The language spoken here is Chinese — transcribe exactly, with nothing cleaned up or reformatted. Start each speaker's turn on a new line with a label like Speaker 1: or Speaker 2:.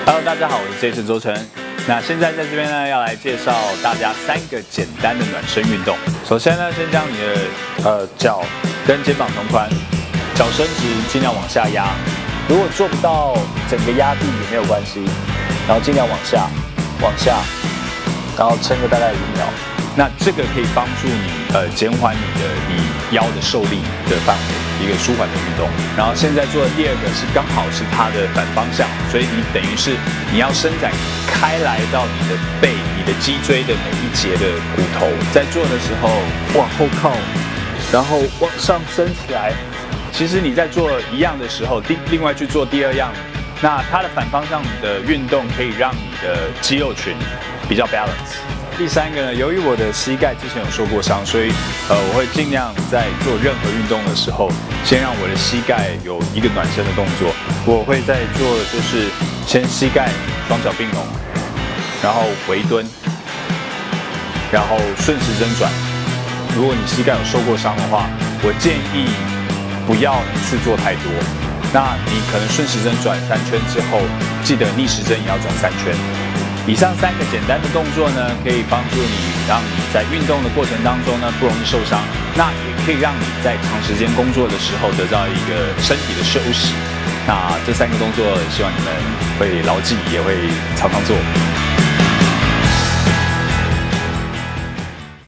Speaker 1: Hello， 大家好，我是 Jason 周成。那现在在这边呢，要来介绍大家三个简单的暖身运动。首先呢，先将你的呃脚跟肩膀同宽，脚伸直，尽量往下压。如果做不到整个压地也没有关系，然后尽量往下，往下，然后撑个大概五秒。那这个可以帮助你呃减缓你的你腰的受力的范围，一个舒缓的运动。然后现在做的第二个是刚好是它的反方向，所以你等于是你要伸展开来到你的背、你的脊椎的每一节的骨头，在做的时候往后靠，然后往上升起来。其实你在做一样的时候，另另外去做第二样，那它的反方向的运动可以让你的肌肉群比较 balance。第三个呢，由于我的膝盖之前有受过伤，所以呃我会尽量在做任何运动的时候，先让我的膝盖有一个暖身的动作。我会在做的就是先膝盖双脚并拢，然后微蹲，然后顺时针转。如果你膝盖有受过伤的话，我建议不要一次做太多。那你可能顺时针转三圈之后，记得逆时针也要转三圈。以上三个简单的动作呢，可以帮助你，让你在运动的过程当中呢不容易受伤，那也可以让你在长时间工作的时候得到一个身体的休息。那这三个动作，希望你们会牢记，也会常常做。